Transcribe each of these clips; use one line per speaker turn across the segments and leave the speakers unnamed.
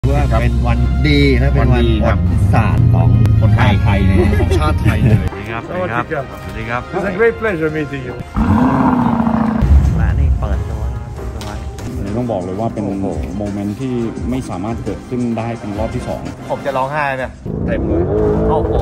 ว่าเป็นวันดีและเป็นวันประวัติศาสตร์ของคนไทยเลยของชาติไทยเลยสวัสดีครับสวัสดีครับสวัสดีครับ
It's a great pleasure meeting you
ร้านนี้เปิดตัว
ต้องบอกเลยว่าเป็นโมเมนต์ที่ไม่สามารถเกิดขึ้นได้เป็นรอบที่2
ผมจะร้องไห้เนี่ยเต็มเลยโอ้โห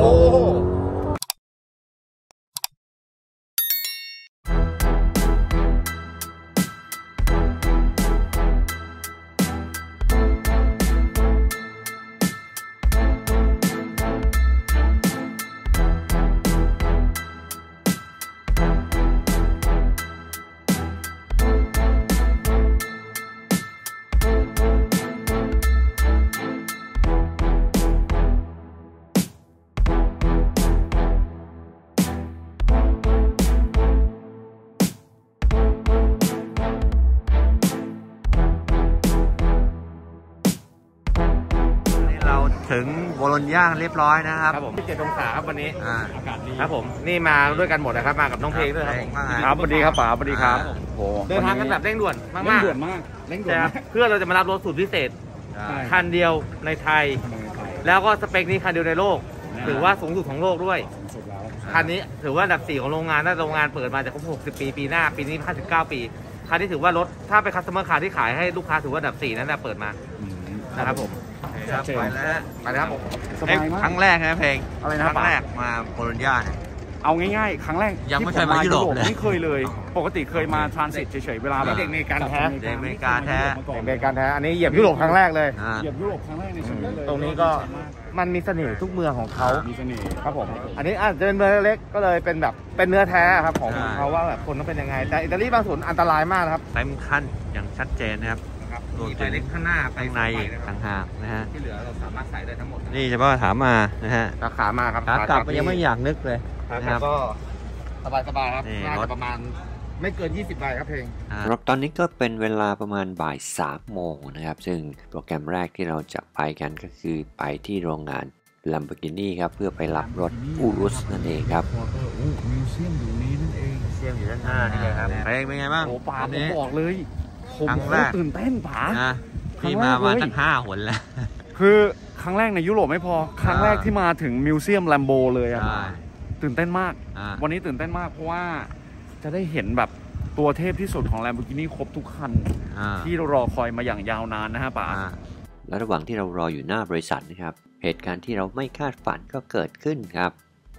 ถึงโบโลญญาเรียบร้อยนะครับ
ผม7 องศาครับวันนี้
อากาศดี
ครับผมนี่มาด้วยกันหมดนะครับมากับน้องเพลงด้วยครับสวัสดีครับป๋าสวัสดีครับเดินทางกันแบบเร่งด่วนมากๆเร่งด่วนมากเพื่อเราจะมารับรถสูตรพิเศษคันเดียวในไทยแล้วก็สเปคนี้คันเดียวในโลกถือว่าสูงสุดของโลกด้วยคันนี้ถือว่าอันดับ4ของโรงงานถ้าโรงงานเปิดมาจะครบ60 ปีปีหน้าปีนี้59 ปีคันนี้ถือว่ารถถ้าเป็นคัสเตอร์คาร์ที่ขายให้ลูกค้าถือว่าอันดับ4นั้นเปิดมานะครับผม
ไปแล้ว
ไปแล้วครับผม
ครั้งแรกนะเพลง
อะไรนะค
รั้งแรกมาโบโลญญาเนี่ย
เอาง่ายๆครั้งแรก
ยังไม่เคยมายุโรปเลย
ไม่เคยเลยปกติเคยมาทรานสิตเฉยๆเวลาแบบ
เด็กในการแท้
เด็กในการแท้
ในการแท้อันนี้เหยียบยุโรปครั้งแรกเลย
เหยียบยุโรปครั้งแรกในชีวิตเลย
ตรงนี้ก็มันมีเสน่ห์ทุกเมืองของเขา
มีเสน่ห์
ครับผมอันนี้อาจจะเป็นเมืองเล็กก็เลยเป็นแบบเป็นเนื้อแท้ครับของเขาว่าแบบคนต้องเป็นยังไงแต่อิตาลีบางส่วนอันตรายมากนะครับ
เต็มขั้นอย่างชัดเจนนะครับ
มีไฟเล็กข้างหน้า
ข้างในต่างหากนะฮะ
ที่เหลือเราสามารถใส่ได้ทั้งหมด
นี่เฉพาะถามมานะฮะ
ขามาครับ
ขากลับยังไม่อยากนึกเลย
นะครับก็สบายครับน่าจะประมาณไม่เกิน20 ใบครับเพลง
ครับตอนนี้ก็เป็นเวลาประมาณบ่าย3 โมงนะครับซึ่งโปรแกรมแรกที่เราจะไปกันก็คือไปที่โรงงาน Lamborghini ครับเพื่อไปรับรถอูรุสนั่นเองครับ
มิวเซียมอยู่นี้นั่นเองมิวเซียมอยู่ด้านหน้านี่ครับ
เพลงเป็นไงบ้าง
โอ้ป๋าผมบอกเลย
ครั้งแรก
ตื่นเต้นป๋า
พี่มาตั้ง5 หนแล้ว
คือครั้งแรกในยุโรปไม่พอครั้งแรกที่มาถึงมิวเซียมแลมโบเลยอะตื่นเต้นมากวันนี้ตื่นเต้นมากเพราะว่าจะได้เห็นแบบตัวเทพที่สุดของ Lamborghini ครบทุกคันที่เรารอคอยมาอย่างยาวนานนะฮะป๋า
และระหว่างที่เรารออยู่หน้าบริษัทนะครับเหตุการณ์ที่เราไม่คาดฝันก็เกิดขึ้นครับ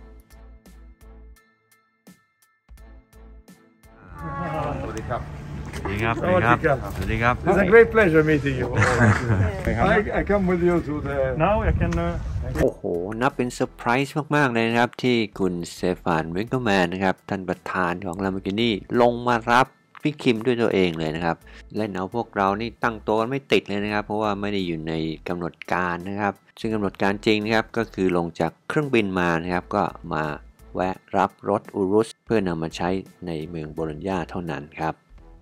สวัสดีครับ
สวัสดีครับสวัสดีครับสวัสดีครับ
It's a great pleasure meeting you I come with you to the
now I can
โอ้โหนับเป็นเซอร์ไพรส์มากๆเลยนะครับที่คุณสเตฟานวิงเกอร์แมนนะครับท่านประธานของ Lamborghini ลงมารับพี่คิมด้วยตัวเองเลยนะครับและเอาพวกเรานี่ตั้งตัวกันไม่ติดเลยนะครับเพราะว่าไม่ได้อยู่ในกำหนดการนะครับซึ่งกำหนดการจริงนะครับก็คือลงจากเครื่องบินมานะครับก็มาแวะรับรถอูรุสเพื่อนำมาใช้ในเมืองโบโลญญาเท่านั้นครับ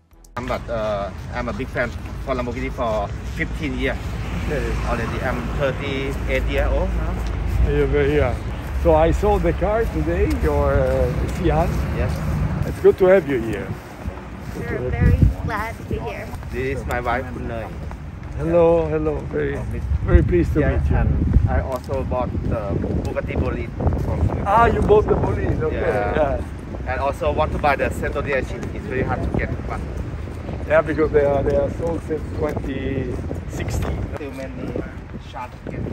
I'm a big fan for Lamborghini for 15 years already. I'm 38 years old now.
Yeah. So I sold the car today, your Sian.
Yes.
It's good to have you here.
We're very glad to be here.
This is my wife, Kunlei.
Hello. Very pleased to meet you.
And I also bought the Bugatti Bolide from
you you bought the Bolide, okay.
Yeah. And also want to buy the Centodier chip. It's very hard to get, but
yeah, because they are sold since 2016.
Still many shots to get.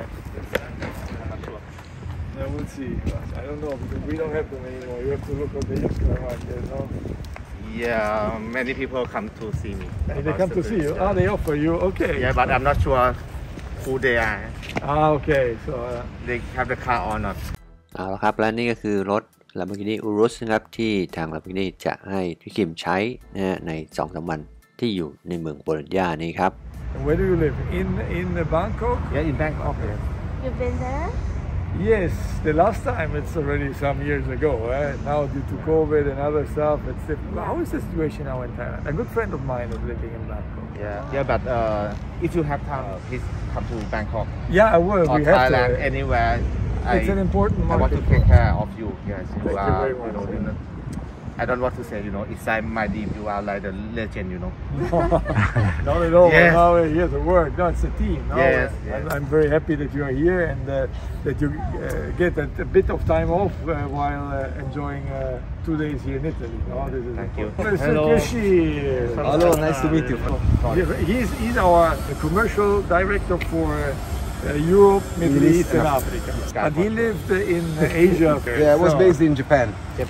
I'm not sure.
Yeah, we'll see. I don't know because we don't have them anymore. You have to look at the used car market, no?
Yeah, many people come to see me.
They come to see you? They offer you? Okay.
Yeah, but I'm not sure who they are.
Okay. So
they have the car or not.
เอาละครับและนี่ก็คือรถ Lamborghini Urus นะครับที่ทาง Lamborghini จะให้พี่คิมใช้นะฮะใน 2-3 วันที่อยู่ในเมืองโบโลญญานี้ครับ
Where do you live? In Bangkok?
Yeah, in Bangkok. Yes.
You've been there?
Yes, the last time it's already some years ago. Now due to COVID and other stuff, it's different. How is the situation now in Thailand? A good friend of mine is living in Bangkok.
Yeah, but if you have time, please come to Bangkok.
Yeah, I will.
Or
we
Thailand,
have to.
anyware.
It's an important market.
I want to take care of you. Yes,
Thank you very much.
I don't want to say, inside my deep, you are like the legend,
Not at all.
Yes.
No, here's the work. No, it's a team. No?
Yes,
I'm very happy that you are here and that you get a bit of time off while enjoying 2 days here in Italy. No? This is
Thank you.
Hello.
Hello, nice to meet you.
He's our commercial director for Europe, Middle East, and Africa. And he lived in Asia.
Yeah, I was based in Japan.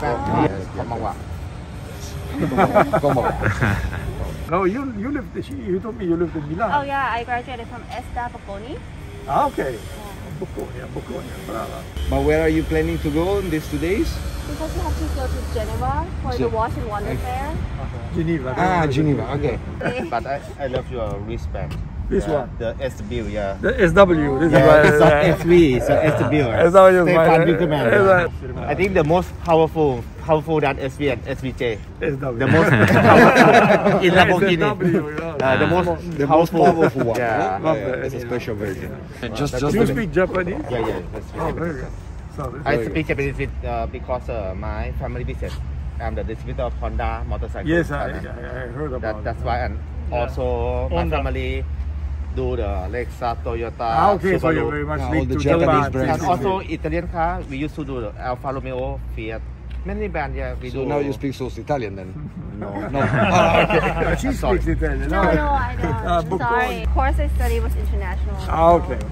No, you lived. You told me you lived in Milan.
Oh yeah, I graduated from ESTA Bocconi.
Ah, okay. Bocconi, brava.
But where are you planning to go in these 2 days?
Because we have to go to Geneva for the Wash and Wonder Fair.
Geneva.
Ah, Geneva, okay.
But I love your wristband.
This one.
The SW, yeah.
The SW. This
It's
is
not SV, so SW.
SW is
Stefan
my-
Winkelmann. I think the most powerful than SV and SVJ.
SW.
The most powerful in Lamborghini. The most
powerful one.
Yeah.
Love that.
It's a special version.
Just
You speak Japanese?
Yeah. That's
Oh, very good. So,
I speak Japanese because my family business. I'm the distributor of Honda motorcycle.
yes, I heard about
That's
it.
why, and also my family do the Lexus, Toyota,
Ah, okay, so
Subaru.
you're very much
all
linked
the
to
Japanese
Japan.
brands.
And also Italian car, we used to do the Alfa Romeo, Fiat, many brands. Yeah, we
So
do.
now you speak so Italian then?
No.
No.
She speaks Italian.
No, I don't.
Bocconi.
Sorry. Course I studied was international.
Ah, okay.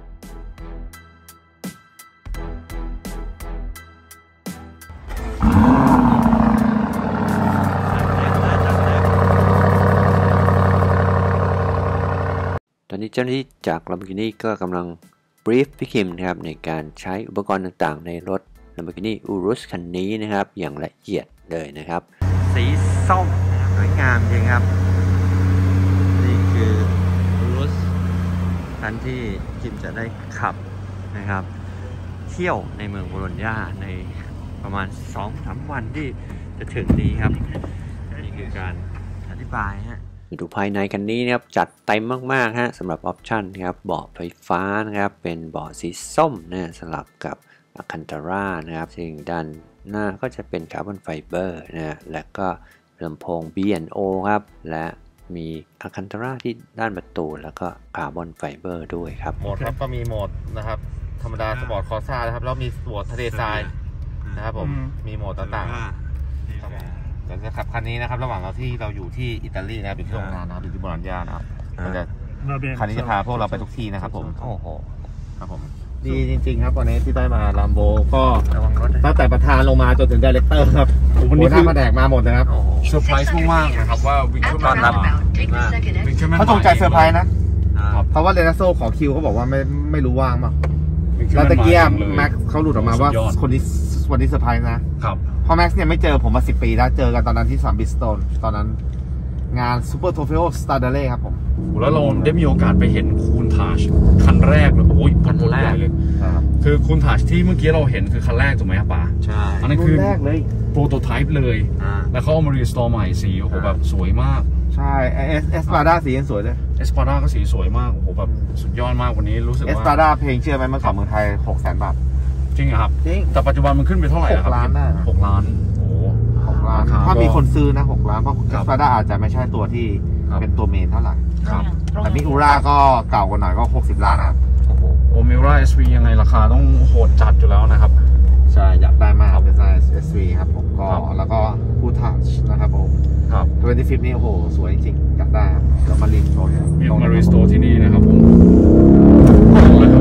ตอนนี้เจ้าหน้าที่จาก Lamborghini ก็กำลังบรีฟพี่คิมนะครับในการใช้อุปกรณ์ต่างๆในรถ Lamborghini Urus คันนี้นะครับอย่างละเอียดเลยนะครับสีส้มสวยงามจริงครับนี่คือ Urus คันที่คิมจะได้ขับนะครับเที่ยวในเมืองโบโลญญาในประมาณ 2-3 วันที่จะถึงนี้ครับนี่คือการอธิบายฮะมาดูภายในคันนี้นะครับจัดเต็มมากๆฮะสำหรับออปชั่นครับเบาะไฟฟ้านะครับเป็นเบาะสีส้มนะสลับกับอะคันตาร่านะครับซึ่งด้านหน้าก็จะเป็นคาร์บอนไฟเบอร์นะและก็ลำโพง B&O ครับและมีอะคันตาร่าที่ด้านประตูแล้วก็คาร์บอนไฟเบอร์ด้วยครับ
โหมดครับก็มีโหมดนะครับธรรมดาสปอร์ตคอร์ซ่านะครับแล้วมีโหมดทะเลทรายนะครับผมมีโหมดต่างๆเดี๋ยวจะขับคันนี้นะครับระหว่างที่เราอยู่ที่อิตาลีนะครับอยู่ที่โรงงานนะครับอยู่ที่โบโลญญานะครับมันจะคันนี้จะพาพวกเราไปทุกที่นะครับผมโอ้โหครับผมดีจริงๆครับวันนี้ที่ได้มาลัมโบก็ตั้งแต่ประธานลงมาจนถึงไดเรคเตอร์ครับวันนี้คือมาแดกมาหมดนะครับ
เซอร์ไพรส์มากๆนะครับว่าวิงเคิลแมนมาวิงเคิลแมน
เขาจงใจเซอร์ไพรส์นะเพราะว่าเรนัสโซขอคิวเขาบอกว่าไม่รู้ว่างมั้งแล้วตะเกียบแม็กเขาหลุดออกมาว่าคนนี้วันนี้เซอร์ไพรส์นะครับเพราะแม็กซ์เนี่ยไม่เจอผมมา10 ปีแล้วเจอกันตอนนั้นที่สนามบิสโตนตอนนั้นงานซูเปอร์โทฟิโอสตาร์เดเล่ครับผม
แล้วเราได้มีโอกาสไปเห็นคูนทาชคันแรกเลยโอ้ยคันแรกเลยคือคูนทาชที่เมื่อกี้เราเห็นคือคันแรกถูกไหมครับป๋าใช่อันนั้นคือ
รุ่นแรกเลย
โปรโตไทป์เลยแล้วเขาเอามารีสตอร์ใหม่สีโอ้โหแบบสวยมาก
ใช่เอสปาด้าสียังสวยเลย
เอสปาด้าก็สีสวยมากโอ้โหแบบสุดยอดมากวันนี้รู้สึกว่า
เอสปาด้าเพลงเชื่อไหมเมื่อก่อนเมืองไทย 600,000 บาท
จริงเหรอครับ
จริง
แต่ปัจจุบันมันขึ้นไปเท่าไหร่ครับ
6 ล้านได้นะ
6 ล้านโอ้โห
6 ล้านถ้ามีคนซื้อนะ6 ล้านเพราะเอสปาด้าอาจจะไม่ใช่ตัวที่เป็นตัวเมนเท่าไหร่
ครับ
แต่มิอูราก็เก่ากว่าหน่อยก็60 ล้านนะครับ
โอมิรา SV ยังไงราคาต้องโหดจัดอยู่แล้วนะครับ
ใช่อยากได้มากเป็นไซส์ SV ครับผมก็แล้วก็คูทัชนะครับผม
ครับ
25นี่โอ้โหสวยจริงอยากได้ครับเดี๋ยวมารีสโตร์
มีมารีสโตร์ที่นี่นะครับผมโอ้โห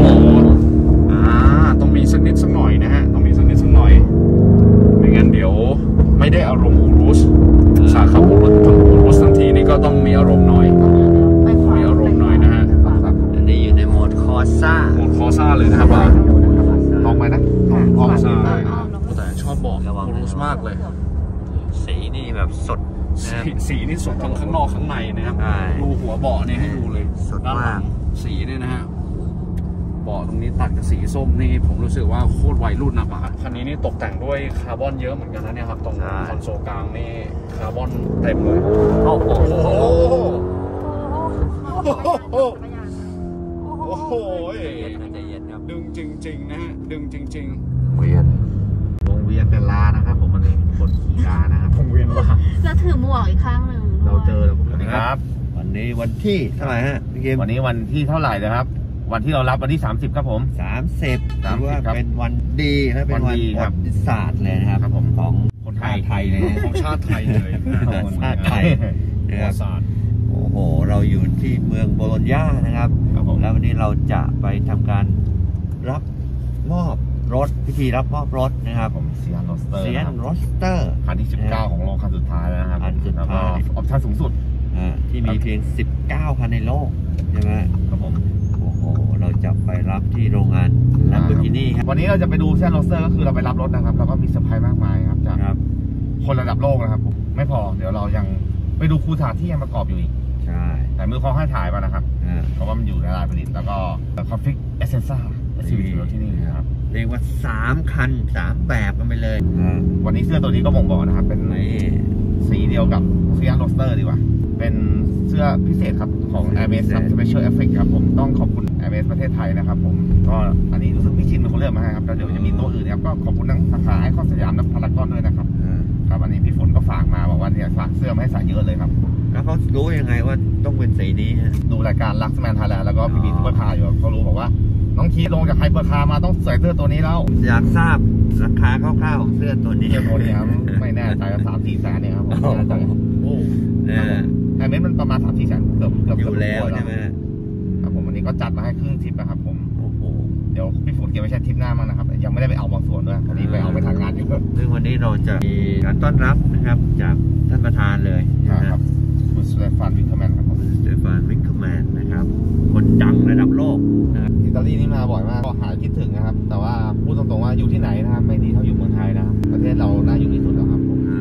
ต้องมีสักนิดสักหน่อยนะฮะต้องมีสักนิดสักหน่อยไม่งั้นเดี๋ยวไม่ได้อารมณ์อูรุสสาขาอูรุสทั้งทีนี่ก็ต้องมีอารมณ์หน่อยมีอารมณ์หน่อยนะฮะอันนี้อยู่ในโหมดคอร์ซ่าเลยนะครับว่า
ลองไปนะลอง
ใช่แต่ชอบบอกอูรุสมากเลย
สีนี่แบบสด
สีนี่สดทั้งข้างนอกข้างในนะครับดูหัวเบาะนี่ให้ดูเลย
สดมาก
สีนี่นะฮะเบาะตรงนี้ตัดกับสีส้มนี่ผมรู้สึกว่าโคตรวัยรุ่นนะป่ะคันนี้นี่ตกแต่งด้วยคาร์บอนเยอะเหมือนกันนะเนี่ยครับตรงคอนโซลกลางนี่คาร์บอนเต็มเลยโอ้โหโอ้โหดึงจริงๆนะฮะดึงจริงๆ
วงเวียนเป็นล้านนะครับผมวันนี้คนขี่กานะครับวงเวียนว่า
แล้วถือหมวกอีกข้างหนึ่ง
เราเจอแล้วสวัสดีครับ
วันนี้วันที่เท่าไหร่ฮะพี่เกม
วันนี้วันที่เท่าไหร่นะครับวันที่เรารับวันที่30ครับผม
30ถือว่าเป็นวันดีนะเป็นวันประวัติศาสตร์เลยนะครับผมของคนไทยเลย
ของชาติไทยเลย
ของชาติไทยนะครับโอ้โหเราอยู่ที่เมืองโบโลญญานะครับแล้ววันนี้เราจะไปทำการรับมอบรถพิธีรับมอบรถนะครับผมเซียนโรสเตอร์
คันที่19ของโลกคันสุดท้ายแล้วนะครับ
คันสุดท้าย
ออปชั่นสูงสุด
ที่มีเพียง19คันในโลกใช่ไหม
ครับผม
โอ้โหเราจะไปรับที่โรงงาน Lamborghini ครับ
วันนี้เราจะไปดูเซียนโรสเตอร์ก็คือเราไปรับรถนะครับแล้วก็มีเซอร์ไพรส์มากมายครับจากคนระดับโลกนะครับไม่พอเดี๋ยวเรายังไปดูคูสาที่ยังประกอบอยู่อีก
ใช่
แต่มือเขาให้ถ่ายมานะครับเพราะว่ามันอยู่ในรายผลิตแล้วก็คอนฟิกเอเซนซ่าที่นี่นะครับ
เรียกว่า3คัน3แบบกันไปเลย
วันนี้เสื้อตัวนี้ก็บ่งบอกนะครับเป็นสีเดียวกับเซียนโรสเตอร์ดีกว่าเป็นเสื้อพิเศษครับของ Hermes Special Effect ครับผมต้องขอบคุณ Hermes ประเทศไทยนะครับผมก็อันนี้รู้สึกพี่ชินเป็นคนเลือกมาให้ครับแล้วเดี๋ยวจะมีตัวอื่นครับก็ขอบคุณทั้งสาขาไอคอนสยามและพารากอนด้วยนะครับครับอันนี้พี่ฝนก็ฝากมาบอกว่าเนี่ยฝากเสื้อมาให้ใส่เยอะเลยครับ
แล้วเขารู้ยังไงว่าต้องเป็นสีนี้
ดูรายการลักซ์แมนไทยแลนด์แล้วก็พี่ซุปเปอร์คาร์อยู่เขารู้บอกว่าน้องคีลงจากไฮเปอร์คาร์มาต้องใส่เสื้อตัวนี้แล้ว
อยากทราบราคาคร่าวๆของเสื้อตัวนี้
ครับไม่แน่ใจว่า3-4 แสนเนี่ยครับผมไม่แน่ใจโอ้ไอเมสมันประมาณ3-4 แสนเกือบ
อยู่แล้วใช่ไหม
ครับผมวันนี้ก็จัดมาให้ครึ่งทริปนะครับผมโอ้โหเดี๋ยวพี่ฝนเก็บไว้ใช้ทริปหน้ามั้งนะครับยังไม่ได้ไปเอาบางส่วนด้วยพอดีไปเอาไปทางงานอยู่
ซึ่งวันนี้เราจะมีการต้อนรับนะครับจากท่านประธานเลย
ครับคุณสเตฟานวิงเคอร์แมนครับผม
สเตฟานวิงเคอร์แมนนะครับคนดังระดับโลกนะครับ
อิตาลีนี่มาบ่อยมากก็หาคิดถึงนะครับแต่ว่าพูดตรงๆว่าอยู่ที่ไหนนะครับไม่ดีเท่าอยู่เมืองไทยนะครับประเทศเราน่าอยู่ที่สุดแล้วครับ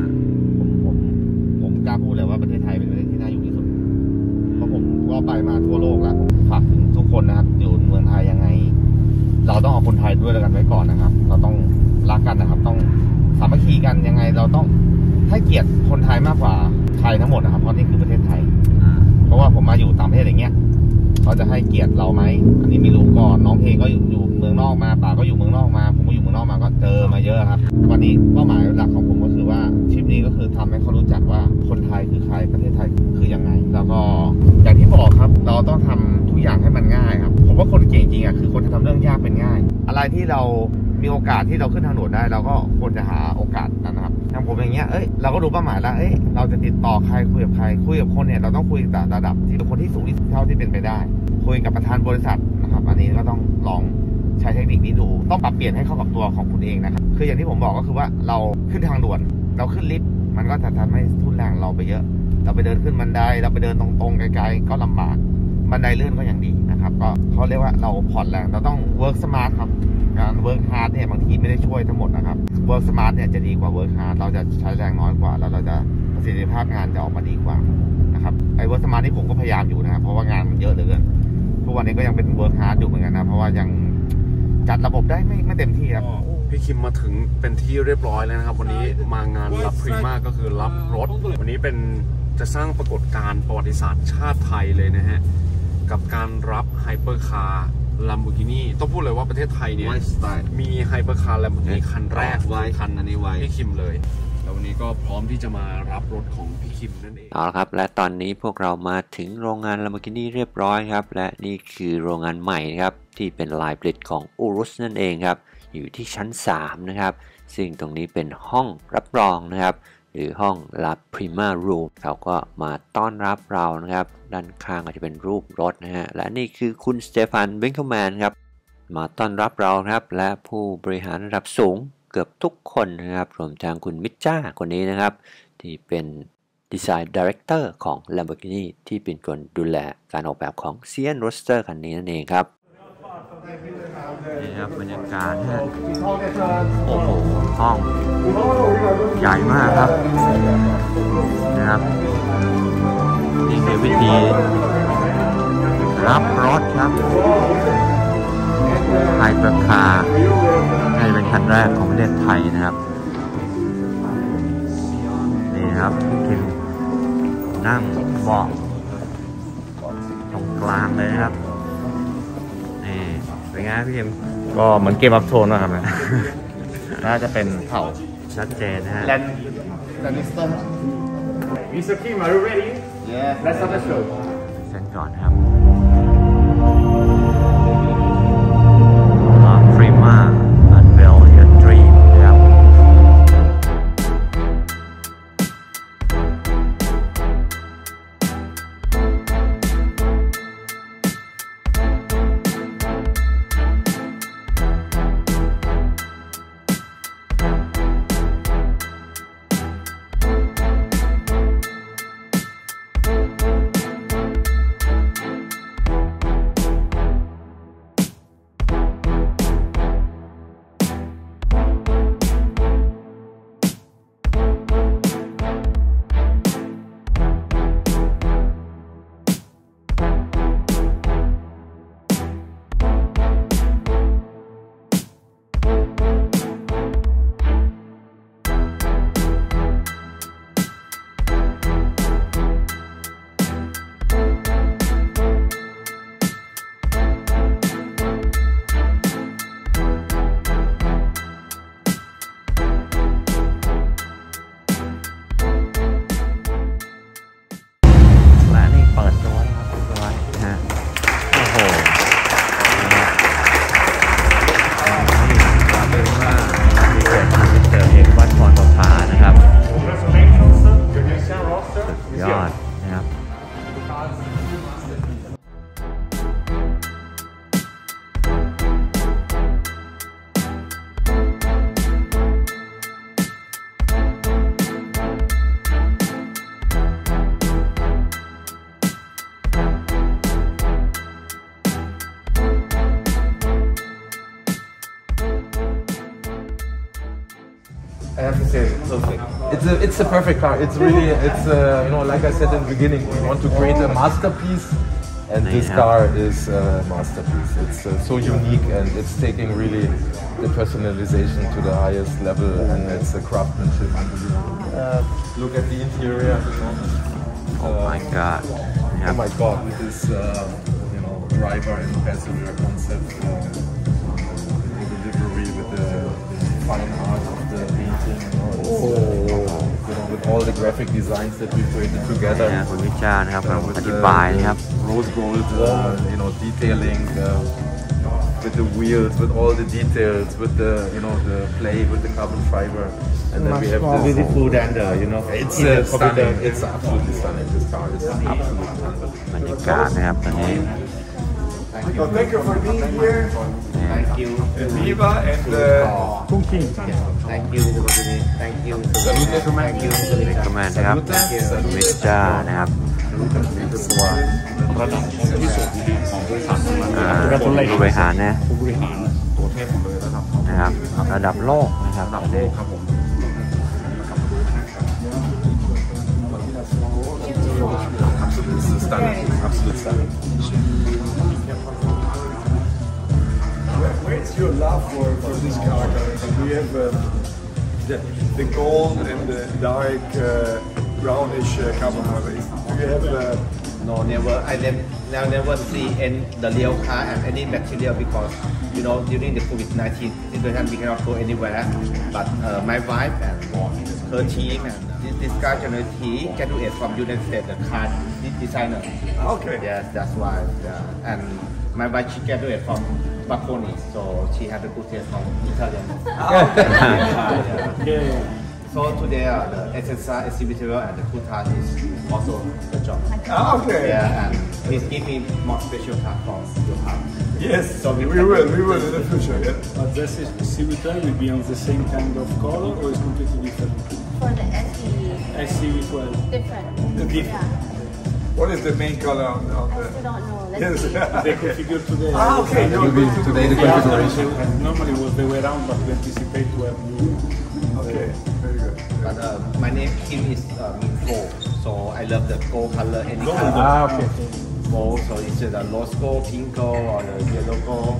ผมกล้าพูดเลยว่าประเทศไทยเป็นประเทศที่น่าอยู่ที่สุดเพราะผมก็ไปมาทั่วโลกแล้วฝากถึงทุกคนนะครับอยู่เมืองไทยยังไงเราต้องเอาคนไทยด้วยแล้วกันไว้ก่อนนะครับเราต้องรักกันนะครับต้องสามัคคีกันยังไงเราต้องให้เกียรติคนไทยมากกว่าไทยทั้งหมดนะครับเพราะนี่คือประเทศไทยเพราะว่าผมมาอยู่ต่างประเทศอย่างเงี้ยเขาจะให้เกียรติเราไหมอันนี้ไม่รู้ก่อนน้องเพลงก็อยู่เมืองนอกมาป่าก็อยู่เมืองนอกมาผมก็อยู่เมืองนอกมาก็เจอมาเยอะครับวันนี้เป้าหมายหลักของผมก็คือว่าทริปนี้ก็คือทำให้เขารู้จักว่าคนไทยคือใครประเทศไทยคือยังไงแล้วก็อย่างที่บอกครับเราต้องทำทุกอย่างให้มันง่ายครับผมว่าคนเก่งจริงคือคนทำเรื่องยากเป็นง่ายอะไรที่เรามีโอกาสที่เราขึ้นทางด่วนได้เราก็ควรจะหาโอกาสนั้นนะครับอย่างผมอย่างเงี้ยเราก็ดูเป้าหมายแล้วเราจะติดต่อใครคุยกับใครคุยกับคนเนี่ยเราต้องคุยแต่ระดับที่คนที่สูงที่เท่าที่เป็นไปได้คุยกับประธานบริษัทนะครับอันนี้ก็ต้องลองใช้เทคนิคนี้ดูต้องปรับเปลี่ยนให้เข้ากับตัวของคุณเองนะครับคืออย่างที่ผมบอกก็คือว่าเราขึ้นทางด่วนเราขึ้นลิฟต์มันก็จะทำให้ทุนแรงเราไปเยอะเราไปเดินขึ้นบันไดเราไปเดินตรงๆไกลๆก็ลำบากบันไดเลื่อนก็ยังดีนะครับก็เขาเรียกว่าเราผ่อนแรงเราต้อง work smart ครับการ work hard เนี่ยบางทีไม่ได้ช่วยทั้งหมดนะครับ work smart เนี่ยจะดีกว่า work hard เราจะใช้แรงน้อยกว่าแล้วเราจะประสิทธิภาพงานจะออกมาดีกว่านะครับไอ้ work smart นี่ผมก็พยายามอยู่นะครับเพราะว่างานมันเยอะเหลือเกินทุกวันนี้ก็ยังเป็น work hard อยู่เหมือนกันนะเพราะว่ายังจัดระบบได้ไม่เต็มที่ครับ
พี่คิมมาถึงเป็นที่เรียบร้อยแล้วนะครับวันนี้มางานรับพรีมาก็คือรับรถวันนี้เป็นจะสร้างปรากฏการณ์ประวัติศาสตร์ชาติไทยเลยนะฮะกับการรับไฮเปอร์คาร์ Lamborghini ต้องพูดเลยว่าประเทศไทยเนี่ยมีไฮเปอร์คาร์ Lamborghini คันแรกคันอันนี้ไว้พี่คิมเลยแล้ววันนี้ก็พร้อมที่จะมารับรถของพี่คิมนั่นเอง
เอาละครับและตอนนี้พวกเรามาถึงโรงงาน Lamborghini เรียบร้อยครับและนี่คือโรงงานใหม่ครับที่เป็นลายผลิตของอูรุสนั่นเองครับอยู่ที่ชั้น3นะครับซึ่งตรงนี้เป็นห้องรับรองนะครับหรือห้อง La Prima Room เขาก็มาต้อนรับเรานะครับด้านข้างก็จะเป็นรูปรถนะฮะและนี่คือคุณสเตฟานวิงเคอร์แมนครับมาต้อนรับเราครับและผู้บริหารระดับสูงเกือบทุกคนนะครับรวมทั้งคุณมิจจ้าคนนี้นะครับที่เป็นดีไซน์ดีเรคเตอร์ของ Lamborghini ที่เป็นคนดูแลการออกแบบของ Cian Roadster คันนี้นั่นเองครับนี่ครับบรรยากาศฮะโอ้โหห้องใหญ่มากครับนะครับนี่คือวิธีรับรถครับไฮเปอร์คาร์นี่เป็นคันแรกของประเทศไทยนะครับนี่ครับคิมนั่งเบาะตรงกลางเลยนะครับนี่เป็นไงพี่คิม
ก็เหมือนเกมอัพโทนนะครับน่าจะเป็นเผ่า
ชัดเจนนะฮะ
Mr. Kim, are you ready?
Yeah.
Let's start the show.
เส้นก่อนครับ Prima Unveil Your Dream นะครับ และนี่เปิดตัวแล้วครับเรียบร้อยนะฮะโอ้โหนี่ความเป็นว่ามีเกิดมิสเตอร์เอกวัดพรประภานะครับ ยอดนะครับ
I have to say it's perfect. It's a perfect car. It's really you know, like I said in the beginning, we want to create a masterpiece, and this car is a masterpiece. It's so unique, and it's taking really the personalization to the highest level, and it's a craftsmanship. Look at the interior.
Oh my god
Oh my god, this you know, driver and passenger concept, the delivery with the fine art of the painting, you know, with all the graphic designs that we created together.
เนี่ยคุณวิจารณ์นะครับกำลังอธิบายนะครับ
Rose gold, you know, detailing with the wheels, with all the details, with the, you know, the play with the carbon fiber, and then we have the
beautiful and you know,
it's stunning. It's absolutely stunning. This car is absolutely stunning.
บรรยากาศนะครับตอนนี้
So thank you for being here.
Thank you.
And Viva and Kunking.
Thank you. Thank you.
Salute.
Thank you.
คอมเมนต์นะครับวิจารณ์นะครับผู้บริหารนะนะครับระดับโลกนะครับ
Absolutely stunning. Absolutely stunning.
Where's your love for this car? We have the gold and the dark brownish carbon fiber. Do you have?
No, never. I never see the real car and any material because, you know, during the COVID-19 situation we cannot go anywhere. But my wife and her team and this guy he graduated from United States, the car designer.
Okay.
Yes, that's why. Yeah. And my wife she graduated from Bocconi, so she has a good taste from Italian. So today the SSR exhibitor and the Kutas is also the job.
Okay.
Yeah, and please give me more special car for your car.
Yes.
So
we will in the future. Yeah.
But this exhibitor will be on the same kind of color or is completely different?
For the SE,
SCV12.
different.
Different.
Yeah.
What is the main color on
I
the?
still don't know. Let's see.
They configured today.
Okay.
It will be today the configuration.
Normally was the way around, but we anticipate to have new.
Okay. Very good.
But my name Kim is gold, so I love the gold color any color.
Okay.
Gold, so it's the rose gold, pink gold, or the yellow gold.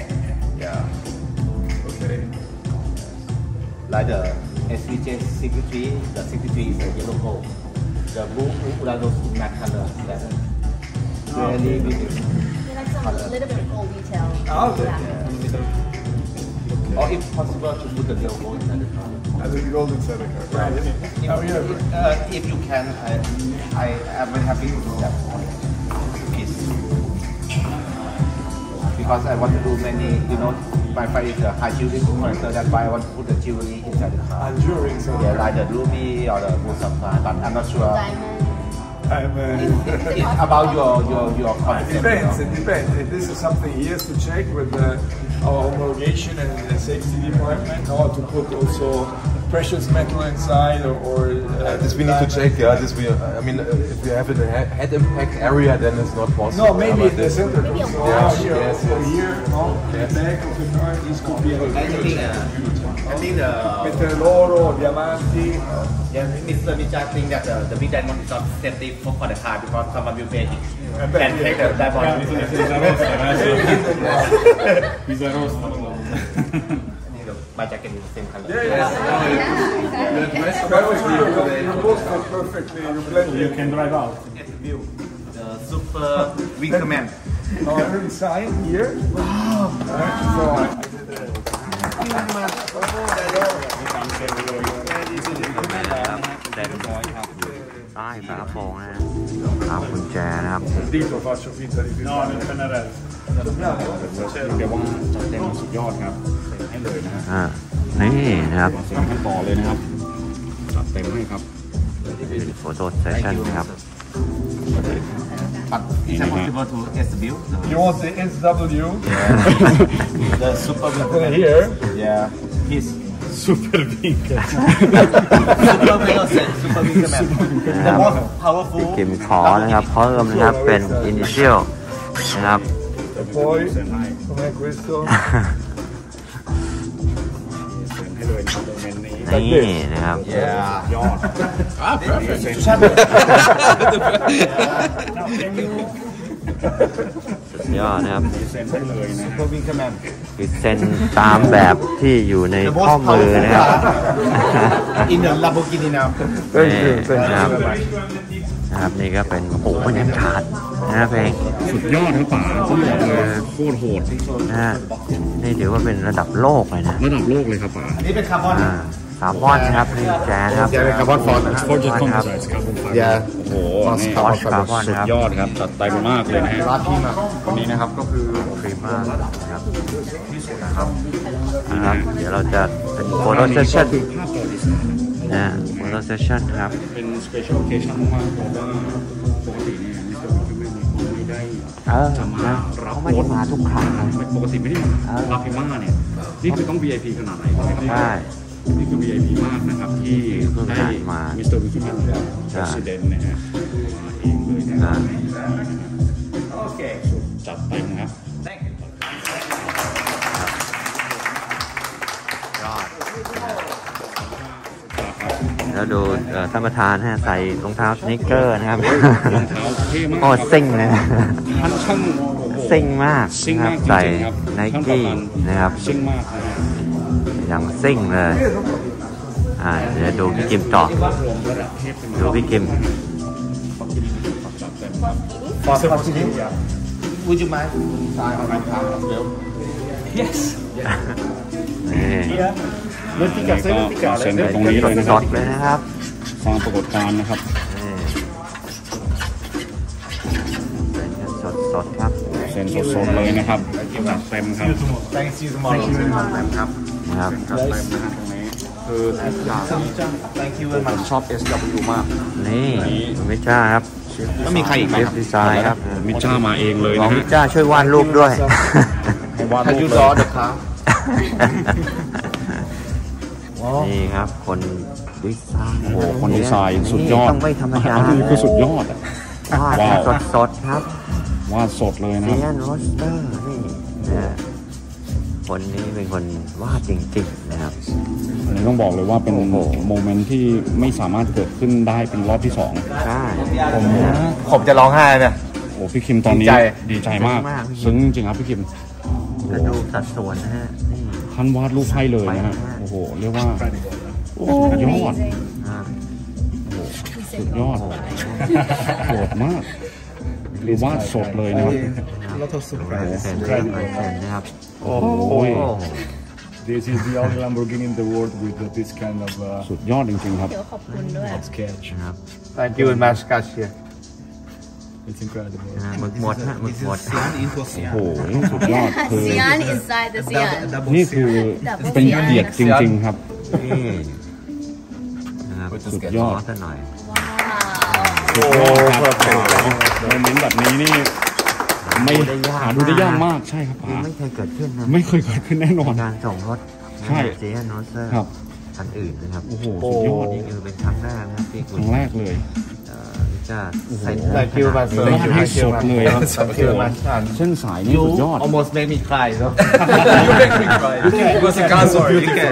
Yeah.
Okay.
Like the SVJ 63, the 63 is the yellow gold. The blue Urano is matte color. That's really beautiful.
We like some little bit of gold detail.
Okay.
Yeah.
Or if possible to put the real gold inside the car.
And the golden selling car.
If you can, I am very happy with that piece because I want to do many. You know, my friend is a high jewelry collector. That's why I want to put the jewelry inside the car.
And jewelry inside.
Yeah, like the ruby or the gold sapphire, but I'm not sure. It's about your concept.
It depends. If this is something he has to check with our homologation and the safety department, how to put also precious metal inside or
this we need to check. Yeah, this we. I mean, if we have it in a head impact area, then it's not possible.
No, maybe in the center. Here,
yes.
No,
yes.
The back of the car. This could be.
I think
Metal oro, diamanti.
Yeah, Mr. Vijay think that the big diamond is not safety for the car because someone will pay it. Can take the diamond.
Pizza roast.
My jacket is the same color.
Perfectly.
You can drive out.
The super Wingman.
Already signed here. So I did
ใต้ฝาโปร่งนะเอากุญแจนะครับ
Dito faccio finta di più.
No, nel pennarello.
เดี๋ยวว่าจัดเต็มสุดยอดครับให้เลยนะฮะ
นี่นะครับ
เสร็จขั้นต่อเลยนะครับจัดเต็มให้ครับ
โฟโต้เซสชั่นครับ
But it's possible to SW.
You want the SW?
The super
Wingman here.
Yeah. His
Super vinkel.
super Wingman. The most powerful.
กิมขอนะครับเพิ่มนะครับเป็น initial นะครับ
E poi, com'è questo?
ให้เลยนะครับโมเมนต์นี้
นี่นะครับ
Yeah.
ยอด
สุดยอดนะครับ
เซ็นให้เลยนะ
Super Wingman.
คือเซ็นตามแบบที่อยู่ในข้อมือนะครับ
In the Lamborghini now.
นี่นะครับนี่ก็เป็นโอ้โหบรรยากาศนะเพลง
สุดยอดครับป๋าต้องบอกเลยโคตรโหด
นะฮะนี่ถือว่าเป็นระดับโลกเลยนะ
ระดับโลกเลยครับป๋า
นี่เป็นคาร์บอน
คาร์บอนนะครับนี่แจนะครับ
คาร์บอนฟอน
Forged
ครับ
composites ครับผม
Yeah.
โอ้โหนี่
ฟอสคาร์บอน
สุ
นะ
ด
ครับ
ยอดครับจัดเต็มมากเลยนะฮะ
ราพีมา
วันนี้นะครับก็คือ
พรีมานะครับนะครับเดี๋ยวเราจะเป็นโฟโต้เซสชั่น
ภาพประวัติศาสตร์
นะโฟโต้เซสชั่นครับ
เป็น special occasion มากเพราะว่าปกติเนี่ยมิสเตอร์วิกเกอร์แมนไม่ได้จะมารับ
เขาไม่
ร
ได้
ถ
มาทุกครั้งนะ
ปกติไม่ได้รับพิม่าเนี่ยนี่คือต้อง VIP ขนาดไหนใช่ไหมครับ
ใช่
นี่คือ VIP มากนะครับที่ให้มิสเตอร์วิกเกอร์แมนเป็น President นะฮะมาเองเลยนะค
อ่า
รับจัดเต็มครับ
ยอดแล้วดูท่านประธานฮะใส่รองเท้าสนิกเกอร์นะครับ
รองเท้าเท่มาก
โอ้ซิ่งเลย
ท่านช่าง
ซิ่งมาก
ซิ่ง
นะค
มา
รับ
กจ
ใส่
ริงๆครับ
ไนกี้นะครับ
ซิ่งมากนะฮะ
อย่างซิ่งเลยเดี๋ยวดูพี่กิมต่อ
รวมระดับเทพเป็น
ดูพี่กิม
จัดเต็มครับ
Would you mind? Sign on my car as well.
นี่
ก็เซ็นตรงนี้เลยนะค
ส
รับ
ดๆเลยนะครับ
ความปรากฏการณ์นะครับ
นี่เป็นกันสดๆครับ
เซ็นสดๆเลยนะครับจัดเต็มครับ
Thanks you tomorrow.
เต็มครับ
นะครับ
จัดเต็มนะฮะตรงนี้คือทุกอย่าง
Thank you very
ผม
much.
ชอบ SW มาก
นี่มิจ้าครับ
ต้องมีใครอีกไหม
เช
ค
ฟ
รับ
ดีไซน์ครับ
มิจ้ามาเองเลย
ขอ
นะ
งมิ
ฮะ
จ้าช่วยวาดรูปด้วย
ให้วาด
Can
รู
you
ปเล
draw
ย
the car?
นี่ครับคนดีไซน์
โอ้โหคนดีไซน์สุดยอด
ต้องไม่ธรรมดา
อันนี้คือสุดยอดอะ
วาด
ว้าว
สดๆครับ
วาดสดเลยนะ
เซียนโรสเตอร์นี่นะคนนี้เป็นคนวาดจริงๆนะครับ
อันนี้ต้องบอกเลยว่าเป็นโมเมนต์ที่ไม่สามารถเกิดขึ้นได้เป็นรอบที่สอง
ใช่
ผมจะร้องไห้เนี่ย
โอ้พี่คิมตอนนี้
ดีใจ
ดีใจมาก
ดีใจมาก
ซึ้งจริงครับพี่คิม
แล้วดูสัดส่วนนะฮะนี่
ท่านวาดรูปให้เลยนะฮะโอ้โหเรียกว่าสุดยอด
อ่า
สุดยอดโหดมากหรือวาดสดเลยนะครับ
เซ็นนะครับโอ้โห
This is the only Lamborghini in the world with this kind of
สุดยอดจริงๆครับ
เดี๋ยวขอบคุณด้วย
sketch.
Thank you very much, Kasia.
It's incredible.
หมึกหมดฮะหมึกหมด
โอ้โหสุดยอดคือ
Sian inside the Sian
นี่คือเป็นเกียรติจริงๆครับ
นี่นะครับ
สุดยอด
ซะหน่อย
โอ้โมเมนต์แบบนี้นี่ไม่หาดูได้ยากมากใช่ครับป๋า
ไม่เคยเกิดขึ้นนะ
ไม่เคยเกิดขึ้นแน่นอน
การส่งรถ
ใช่
เจียนโนเซอร์
ครับ
คันอื่นนะครับ
โอ้โหสุดยอด
นี่คือเป็นครั้งแรกนะครับที่
ค
คุณ
รั้งแรกเลย
จะใส่
Thank you, man.
วาดให้สดเลยครับ
Thank you, man.
เส้นสายนี่สุดยอด
Almost made me cry, so.
You make me cry. Because the cars are beautiful.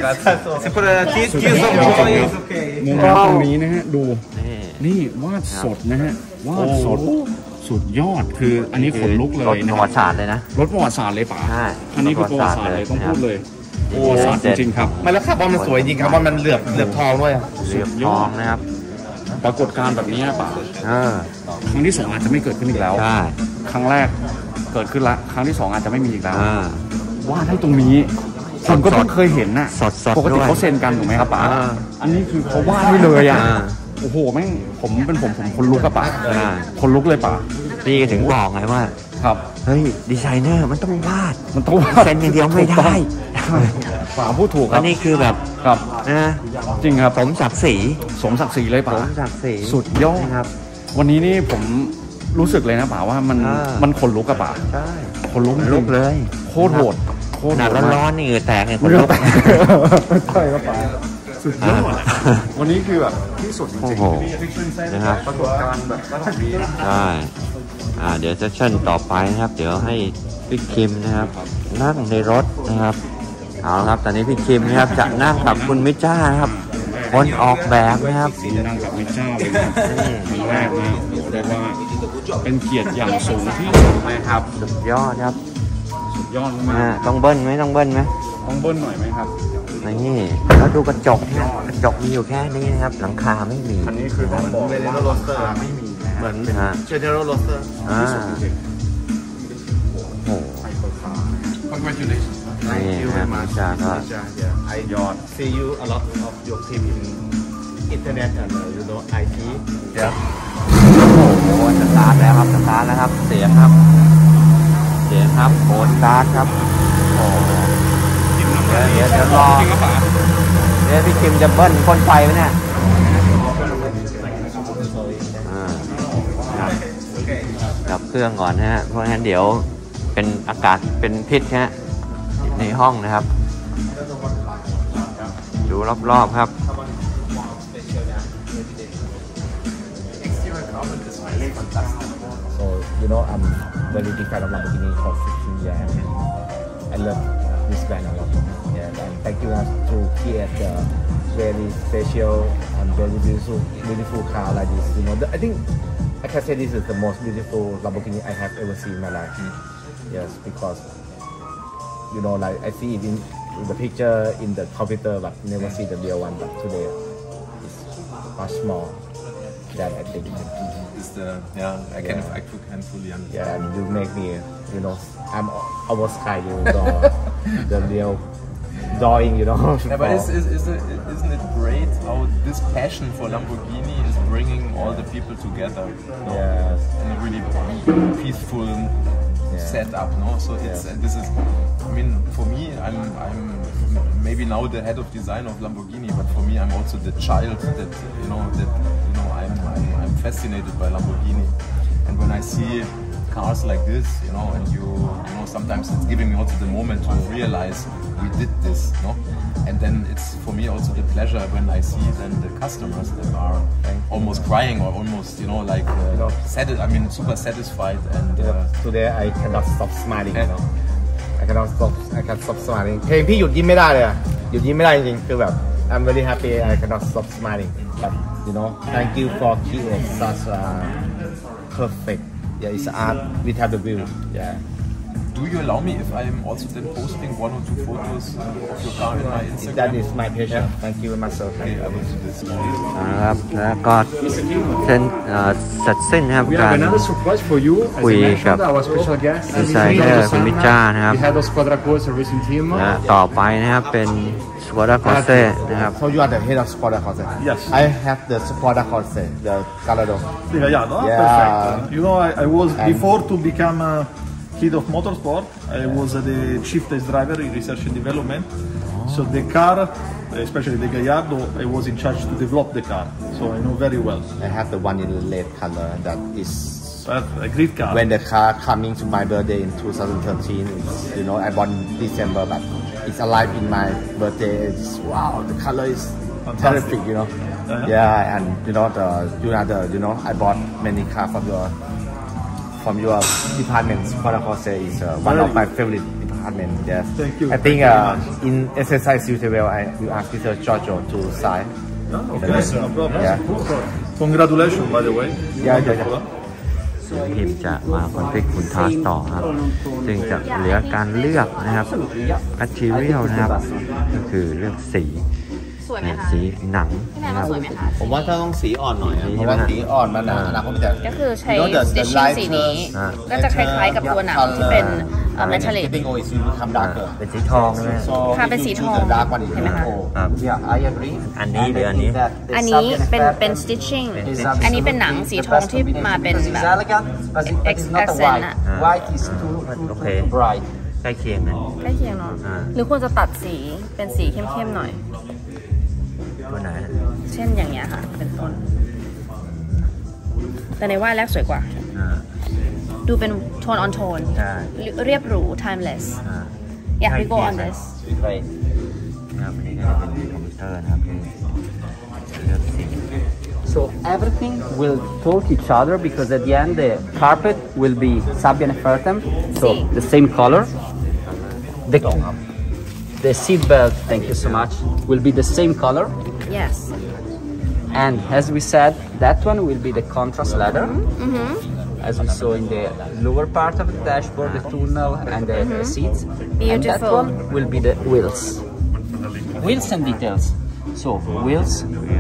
Tears of joy is okay.
มุมมองตรงนี้นะฮะดู
นี่
นี่วาดสดนะฮะวาดสดสุดยอดคืออันนี้ขนลุกเลย
รถ
นะ
ประวัติศาสตร์เลยนะ
รถประวัติศาสตร์เลยป๋า
ใช่
อันนี้คือประวัติศาสตร์เลยต้องพูดเลยประวัติศาสตร์จริงๆครับ
ไม่แล้วคาร์บอนมันสวยจริงครับว่ามันเหลือบทองด้วย
เรียบทองนะครับ
ปรากฏการณ์แบบนี้นะป๋า
เออ
ครั้งที่สองอาจจะไม่เกิดขึ้นอีกแล้ว
ใช่
ครั้งแรกเกิดขึ้นละครั้งที่สองอาจจะไม่มีอีกแล้ว
อ่าว
าดให้ตรงนี้ผมก็เพิ่งเคยเห็นน่ะ
สดๆ
ปกติ
ด้วย
เขาเซ็นกันถูกไหมครับป๋า
อ่า
อันนี้คือเขาวาดให้เลยอ่ะ
อ่า
โอ้โหแม่งผมเป็นผมคนลุกอะป๋า
อ่า
คนลุกเลยป๋า
พี่ก็ถึงบอกไงว่า
ครับ
เฮ้ยดีไซเนอร์มันต้องวาด
มันต้องวาด
เซ็นอย่างเดียวไม่ได้
ป๋าพูดถูกค
อั
รั
น
บ
นี้คือแบบ
ครับ
นะ
จริงครับ
สมศักดิ์ศรี
สมศักดิ์ศรีเลย
ส
ป๋าม
ศักดิ์ศรี
สุดยอด
นะครับ
วันนี้นี่ผมรู้สึกเลยนะป๋าว่ามัน
อ่ามั
มันขนลุกอะป๋า
ใช่
ขนลุกจริง
ลุกเลย
โคตรโหดโคตร
ห
โห
นา
ด
ร้อนๆนี่เหงื่อแตกเนี่ยค
มัน
น
ก็
ลุก
แตกใช่ครับป๋าสุดยอดวันนี้คือแบบที่สุดจ
โอ้
ริง
โหนะครับ
ๆปรากฏการณ์แบบระดับนี้
ใช่เดี๋ยวเซสชั่นต่อไปนะครับ เดี๋ยวให้พี่คิมนะครับ นั่งในรถนะครับ เอาละครับ ตอนนี้พี่คิมนะครับจะนั่งกับคุณมิจ้านะครับคนออกแบบนะครับ
นั่งกับมิจ้าเลยครับครั้งแรกนะบอกได้ว่าเป็นเกียรติอย่างสูงที่สุดเลยครับ
สุดยอดครับ
สุดยอดมาก
ต้องเบิ้ลไหมต้องเบิ้ลไหม
ต้องเบิ้ลหน่อยไหมครับ
นี่แล้วดูกระจกนะกระจกมีอยู่แค่นี้นะครับ หลังคาไม่มี
อันนี้คือต้องบอก
เจเนอเรลโรสเตอร์
ไม่มีนะ
เหมือน
ฮะ
เจเนอเรลโรสเตอร์
โอ้โห
Congratulations.
นี่นะมิจ้าก็
I see you a lot of your team in internet and you know IT.
Yeah.
โอ้โหสตาร์ทแล้วครับสตาร์ทแล้วครับ เสียงครับ เสียงครับโหสตาร์ทครับโอ้โหเดี๋ยวรอเดี๋ยวพี่คิมจะเบิ้ลพ่นไฟไหมเนี่ยดับเครื่องก่อนนะฮะเพราะฉะนั้นเดี๋ยวเป็นอากาศเป็นพิษฮะในห้องนะครับ ดูรอบๆครับ
So you know I'm very big fan of Lamborghini for 15 years. I love this brand a lot. Yeah, and thank you to create a very special and very beautiful car like this. You know, I think I can say this is the most beautiful Lamborghini I have ever seen in my life. Yes, because you know, like I see it in the picture in the computer, but never see the real one. But today, it's much more than I think.
I can fully understand.
Yeah, and you make me, you know, I'm almost crying. You know, the real drawing, you know.
Yeah, but isn't it great how this passion for Lamborghini is bringing all the people together? No?
Yeah.
In a really peaceful setup, no? So it's this is, I mean, for me, I'm maybe now the head of design of Lamborghini, but for me, I'm also the child that I'm fascinated by Lamborghini, and when I see cars like this, you know, and you know, sometimes it's giving me also the moment to realize we did this, no? And then it's for me also the pleasure when I see then the customers that are almost crying or almost, you know, like super satisfied and.
Today I cannot stop smiling, you know. I can't stop smiling. เพลงพี่หยุดยิ้มไม่ได้เลยหยุดยิ้มไม่ได้จริงๆคือแบบ I'm very happy. I cannot stop smiling. But you know, thank you for creating such perfect. Yeah, it's art without the view. Yeah.
Do do you allow me if I am also then posting 1 or 2 photos of your car in my Instagram?
That is my pleasure. Thank you very much, sir.
Okay, I will do this.
นะครับแล้วก็เสร็จสิ้นนะครับ
We
การ
have another surprise for you. As
คุย
I
กับ
mentioned, our special guest
ดีไซเนอร์คุณมิจ้านะครับ
the head of Squadra Corsa Racing Team.
ต่อไปนะครับเป็นสควอด้าคอร์เซ่นะครับ
So you are the head of Squadra Corsa?
Yes.
I have the Squadra Corsa, the Gallardo.
The Gallardo, perfect. You know, I was, before to become head of motorsport, I was the chief test driver in research and development. So the car, especially the Gallardo, I was in charge to develop the car. So I know very well.
I have the one in the red color that is
A great car.
when the car coming to my birthday in 2013. It's, you know, I born in December, but it's alive in my birthday. It's, wow, the color is terrific, you know. Yeah, and you know I bought many cars from your department. Squadra Corsa is one of my favorite department. Yes.
Thank you.
I think
Thank you very much.
in exercise well, I will ask Mr. Giorgio to sign.
Okay, no problem.
Yeah.
Congratulations, by the way.
Yeah.
ทีมจะมาคอนฟิกคุณทาสต่อครับซึ่งจะเหลือการเลือกนะครับ material นะครับก็คือเลือกสี
สวยไหมคะ
สีหนัง
พี่แม
นะ
น
ค
ว่า
รับ
สวยไหมคะ
ผมว่าถ้าต้องสีอ่อนหน่อยเพราะว่าสีอ่อนมันอนาคตมันจะ
ก็คือใช้
You know the
stitching สีนี้ ก็จะคล้ายๆกับตัวหนังที่เป็น metallic
Getting old is will become darker
เป็นสีทองใช่ไหม
so
ค่ะเป็นสีทอง
the dark one is
เห็นไหมคะ
ครับ
Yeah I agree
อันนี้หรืออันนี้
อันนี้เป็น stitching อันนี้เป็นหนังสีทองที่มาเป็นแบบ accent อะ
white is too
โอเค
bright
ใกล้เคียงกัน
ใกล้เคียงเนาะหรือควรจะตัดสีเป็นสีเข้มๆหน่อย
ตัวไหนนะ
เช่นอย่างเงี้ยค่ะ เป็นต้น แต่ในว่าแรกสวยกว่า ดูเป็นโทนออนโทน
ใช่
เรียบหรู timeless อยาก go on this
นะครับอันนี้ก็จะเป็นคอมพิวเตอร์นะครับที่เลือกสี
So everything will talk each other because at the end the carpet will be Sabian and Fertem, so the same color. The seat belt, thank you so much, will be the same color.
yes
And as we said, that one will be the contrast leather. As we saw in the lower part of the dashboard, the tunnel and the seats. And that
Beautiful.
one will be the wheels. Wheels and details. So wheels,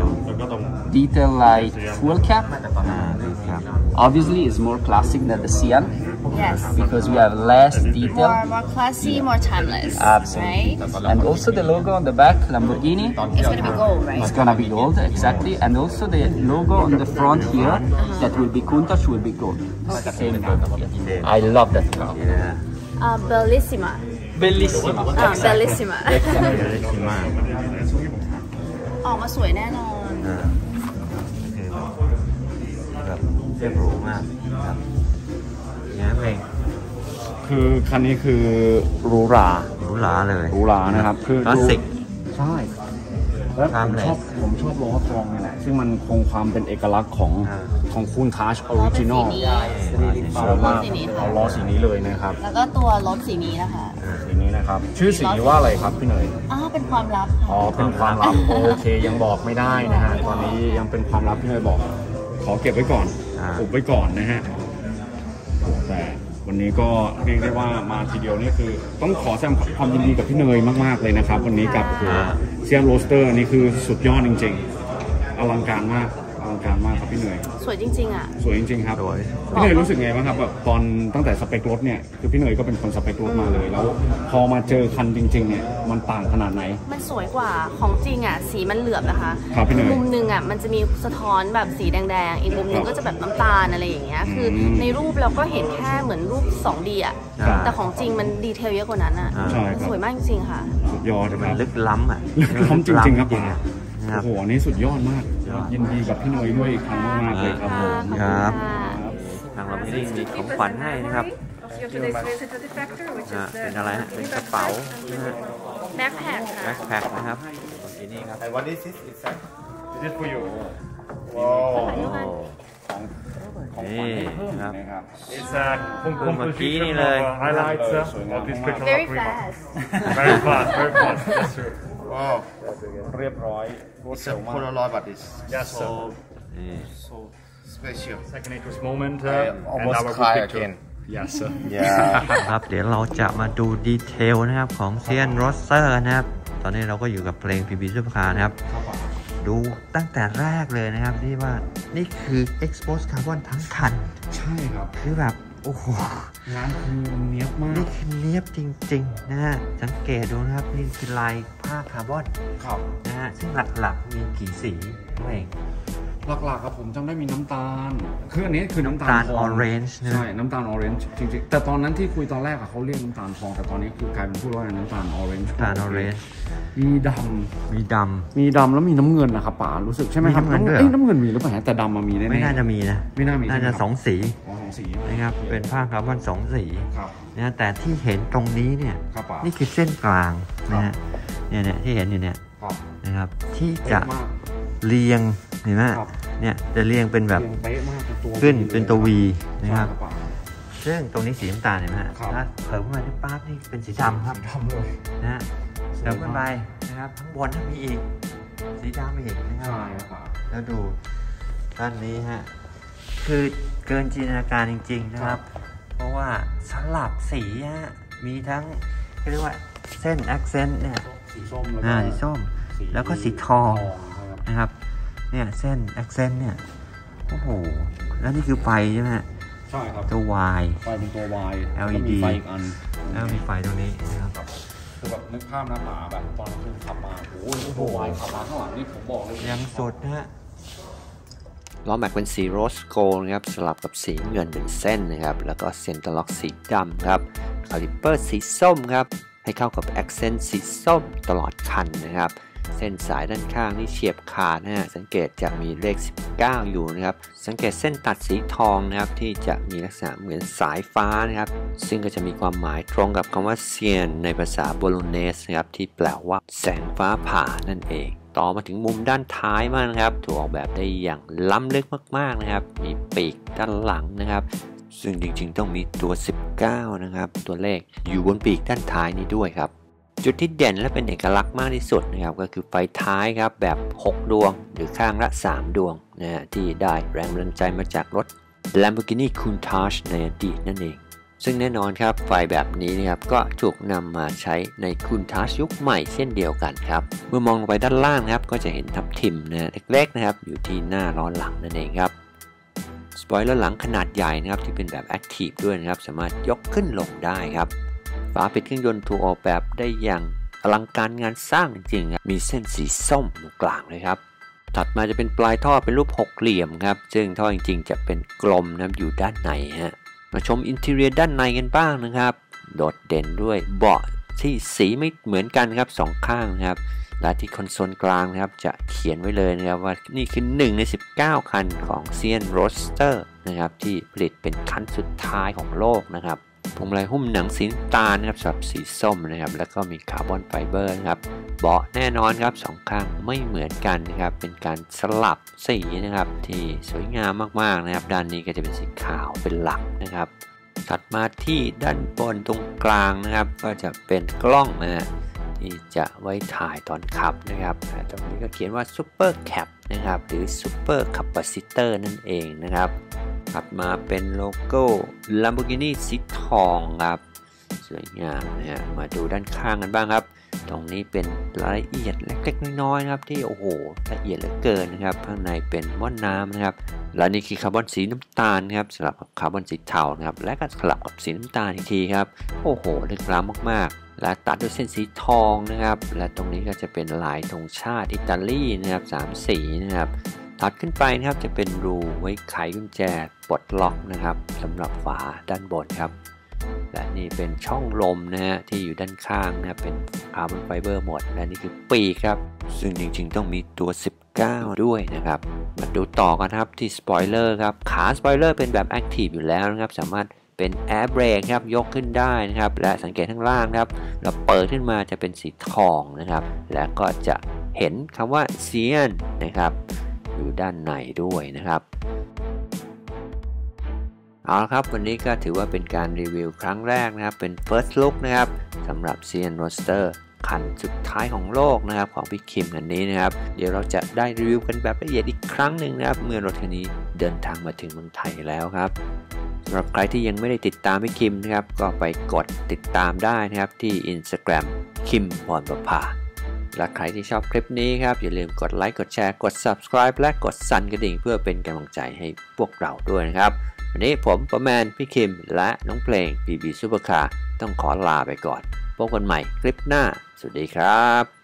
detail like fuel cap. Obviously, is more classic than the Sian
yes
because we have less detail.
more classy more timeless
Absolutely.
right
And also the logo on the back, Lamborghini.
it's gonna be gold right
It's gonna be gold, exactly. And also the logo on the front here, that will be Countach, will be gold. Same gold. I love that car.
bellissima
Bellissima.
bellissima
เลือกสีมาก
ออกมาสวยแน่นอน
คือแบบเรียบหรูมากครับเนี่ยเพลง
คือคันนี้คือหรูหรา
หรูหราเลย
หรูหรานะครับคือ
คลาสสิก
ใช่แล้วผม
Timeless
ชอบโลโก้ทองนี่แหละซึ่งมันคงความเป็นเอกลักษณ์ของคูนทัชออริจินอล
อ๋อเป็นสีนี้
เอาล้อสีนี้เลยนะครับ
แล้วก็ตัวรถสีนี้นะคะ
สีนี้นะครับ ชื่อสีว่าอะไรครับพี่เนย
เป็นความลับ
อ๋อเป็นความลับโอเคยังบอกไม่ได้นะฮะตอนนี้ยังเป็นความลับพี่เนยบอก ขอเก็บไว้ก่อนอุบไว้ก่อนนะฮะแต่วันนี้ก็เรียกได้ว่ามาทีเดียวนี่คือต้องขอแสดงความยินดีกับพี่เนยมากๆเลยนะครับวันนี้กับเซียมโรสเตอร์นี่คือสุดยอดจริงๆอลังการมากครับพี่เนย
สวยจริงๆอ่ะ
สวยจริงๆครับพี่เนยรู้สึกไงบ้างครับแบบตอนตั้งแต่สเปครถเนี่ยคือพี่เนยก็เป็นคนสเปครถมาเลยแล้วพอมาเจอคันจริงๆเนี่ยมันต่างขนาดไหน
มันสวยกว่าของจริงอ่ะสีมันเหลือบนะคะ
ครับพี่เนย
มุมหนึ่งอ่ะมันจะมีสะท้อนแบบสีแดงๆอีกมุมหนึ่งก็จะแบบน้ำตาลอะไรอย่างเงี้ยคือในรูปเราก็เห็นแค่เหมือนรูป 2D อ่ะแต่ของจริงมันดีเทลเยอะกว่านั้นอ่ะ
ใช่ครับ
สวยมากจริงๆค่ะ
สุดยอดครับ
ลึกล้ำอ่ะ
ลึกล้ำจริงๆครับ
จริงๆอ่ะนะค
โอ้
รับ
โหอันนี้สุดยอดมากยินดีกับพี่เนยด้วยอีกครั้งมากๆเลยครับผม
ครับ ทางเราไม่ได้มีของขวัญให้นะครับเป็นอะไรฮะเป็นกระเป๋านะฮะ
แบ็คแพคค่ะ
แบ็คแพ็คนะครับทีนี้ครับ
And what is this? It's that?
This is for you.
นี่นะครับ
It's a
เมื่อกี้
composition
นี่เลย
of highlights of this picture.
very fast
Very fast, very fast. That's true.
Wow.
เรียบร้อย
It's a Polaroid, but it's
Yes,
so
นี่
so special.
Second interest moment.
I
And
almost
our
cry
good picture.
again.
Yes sir
ครับเดี๋ยวเราจะมาดูดีเทลนะครับของเซียนโรสเตอร์นะครับตอนนี้เราก็อยู่กับเพลง PB Supercar นะครับดูตั้งแต่แรกเลยนะครับที่ว่านี่คือ Expose Carbon ทั้งคัน
ใช่ครับ
คือแบบโอ้โห
งานคือเนี้ยบมาก
นี่คือเนี้ยบจริงๆนะฮะสังเกตดูนะครับนี่คือลายผ้าคาร์บอนนะฮะซึ่งหลักๆมีกี่สีเอง
หลักๆครับผมจำได้มีน้ำตาลคืออันนี้คือน้ำตาล
ออเรนจ์
ใช่น้ำตาลออเรนจ์จริงๆแต่ตอนนั้นที่คุยตอนแรกเขาเรียกน้ำตาลทองแต่ตอนนี้คือกลายเป็นพูดว่าน้ำตาลออเรนจ์มีดำแล้วมีน้ำเงินนะครับป๋ารู้สึกใช่ไหมครับน้ำเงินมีหรือเปล่าแต่ดำมามีแน่ๆ
ไม่น่าจะมีนะ
ไม่น่ามี
น่าจะ2 สีนะครับเป็นผ้าคาร์บอน2 สีนะแต่ที่เห็นตรงนี้เนี่ยนี่คือเส้นกลางนะฮะเนี่ยที่เห็นอยู่เนี่ยนะครับที่จะเรียงเห็นไหมเนี่ยจะเรียงเป็นแบบขึ้นเป็นตัว V นะครับซึ่งตรงนี้สีน้ำตาลเห็นไหมถ้าเพิ่มขึ้นมาที่ปั๊บนี่เป็นสีดำครับนะฮะเติมขึ้นไปนะครับข้างบนถ้ามีอีกสีดำอีกนะครับแล้วดูด้านนี้ฮะคือเกินจินตนาการจริงๆนะครับเพราะว่าสลับสีฮะมีทั้งเรียกว่าเส้น accent เนี่ยสีส้มแล้วก็สีทองนะครับเนี่ยเส้น accent เนี่ยโอ้โหแล้วนี่คือไฟใช่ไหม
ใช่ครับ
ตัว Y
ไฟเป็นตัว Y
LED
ไฟอีกอัน
แล้วมีไฟตรงนี้นะครับ
คือแบบนึกภาพหน้าตาแบบตอนคุณขับมาโอ้โหตัว Y ขับมาข้างหลังนี่ผมบอกเลย
ยังสดนะฮะล้อแม็กเป็นสีโรสโกลนะครับสลับกับสีเงินเป็นเส้นนะครับแล้วก็เซนเตอร์ล็อกสีดำครับคาลิปเปอร์สีส้มครับให้เข้ากับแอคเซนต์สีส้มตลอดคันนะครับเส้นสายด้านข้างนี่เฉียบขาดนะฮะสังเกตจะมีเลข19อยู่นะครับสังเกตเส้นตัดสีทองนะครับที่จะมีลักษณะเหมือนสายฟ้านะครับซึ่งก็จะมีความหมายตรงกับคำว่าเซียนในภาษาโบโลเนสนะครับที่แปลว่าแสงฟ้าผ่านั่นเองต่อมาถึงมุมด้านท้ายมากนะครับถูกออกแบบได้อย่างล้ำลึกมากๆนะครับมีปีกด้านหลังนะครับซึ่งจริงๆต้องมีตัว19นะครับตัวเลขอยู่บนปีกด้านท้ายนี้ด้วยครับจุดที่เด่นและเป็นเอกลักษณ์มากที่สุดนะครับก็คือไฟท้ายครับแบบ6ดวงหรือข้างละ3ดวงนะฮะที่ได้แรงบันดาลใจมาจากรถ Lamborghini Countach ในอดีตนั่นเองซึ่งแน่นอนครับไฟแบบนี้นะครับก็ถูกนำมาใช้ใน Countach ยุคใหม่เช่นเดียวกันครับเมื่อมองลงไปด้านล่างครับก็จะเห็นทับทิมนะเล็กๆนะครับอยู่ที่หน้าล้อหลังนั่นเองครับสปอยเลอร์หลังขนาดใหญ่นะครับที่เป็นแบบ Active ด้วยนะครับสามารถยกขึ้นลงได้ครับฝาปิดเครื่องยนต์ถูกออกแบบได้อย่างอลังการงานสร้างจริงๆครับมีเส้นสีส้มตรงกลางเลยครับถัดมาจะเป็นปลายท่อเป็นรูปหกเหลี่ยมครับซึ่งท่อจริงๆจะเป็นกลมนะครับอยู่ด้านในฮะมาชมอินทีเรียด้านในกันบ้างนะครับโดดเด่นด้วยเบาะที่สีไม่เหมือนกันครับ2ข้างนะครับและที่คอนโซลกลางนะครับจะเขียนไว้เลยนะครับว่านี่คือ1ใน19คันของเซียนโรสเตอร์นะครับที่ผลิตเป็นคันสุดท้ายของโลกนะครับพวงมาลัยหุ้มหนังสีน้ำตาลนะครับสำหรับสีส้มนะครับแล้วก็มีคาร์บอนไฟเบอร์นะครับเบาะแน่นอนครับ2ข้างไม่เหมือนกันนะครับเป็นการสลับสีนะครับที่สวยงามมากๆนะครับด้านนี้ก็จะเป็นสีขาวเป็นหลักนะครับถัดมาที่ด้านบนตรงกลางนะครับก็จะเป็นกล้องนะฮะที่จะไว้ถ่ายตอนขับนะครับตรงนี้ก็เขียนว่า Super Cap นะครับหรือ Super Capacitor นั่นเองนะครับถัดมาเป็นโลโก้ Lamborghini สีทองครับสวยงามนะฮะมาดูด้านข้างกันบ้างครับตรงนี้เป็นรายละเอียดเล็กๆน้อยๆครับที่โอ้โหละเอียดเหลือเกินนะครับข้างในเป็นม่อนน้ำนะครับและนี่คือคาร์บอนสีน้ำตาลครับสลับกับคาร์บอนสีเทานะครับและก็สลับกับสีน้ำตาลอีกทีครับโอ้โหลึกล้ำมากๆและตัดด้วยเส้นสีทองนะครับและตรงนี้ก็จะเป็นลายธงชาติอิตาลีนะครับ3สีนะครับถัดขึ้นไปนะครับจะเป็นรูไว้ไขกุญแจปลดล็อกนะครับสำหรับฝาด้านบนครับและนี่เป็นช่องลมนะฮะที่อยู่ด้านข้างนะครับเป็นคาร์บอนไฟเบอร์หมดและนี่คือปีกครับซึ่งจริงๆต้องมีตัว19ด้วยนะครับมาดูต่อกันครับที่สปอยเลอร์ครับขาสปอยเลอร์เป็นแบบแอคทีฟอยู่แล้วนะครับสามารถเป็นแอร์เบรกครับยกขึ้นได้นะครับและสังเกตข้างล่างครับเราเปิดขึ้นมาจะเป็นสีทองนะครับและก็จะเห็นคำว่าเซียนนะครับอยู่ด้านในด้วยนะครับเอาละครับวันนี้ก็ถือว่าเป็นการรีวิวครั้งแรกนะครับเป็น first look นะครับสำหรับ Sian Roadster คันสุดท้ายของโลกนะครับของพี่คิมคันนี้นะครับเดี๋ยวเราจะได้รีวิวกันแบบละเอียดอีกครั้งหนึ่งนะครับเมื่อรถคันนี้เดินทางมาถึงเมืองไทยแล้วครับสำหรับใครที่ยังไม่ได้ติดตามพี่คิมนะครับก็ไปกดติดตามได้นะครับที่ Instagram คิมพรประภาและใครที่ชอบคลิปนี้ครับอย่าลืมกดไลค์กดแชร์กด Subscribe และกดสั่นกระดิ่งเพื่อเป็นกำลังใจให้พวกเราด้วยนะครับวันนี้ผมประแมนพี่คิมและน้องเพลง BB Supercar ต้องขอลาไปก่อนพบกันใหม่คลิปหน้าสวัสดีครับ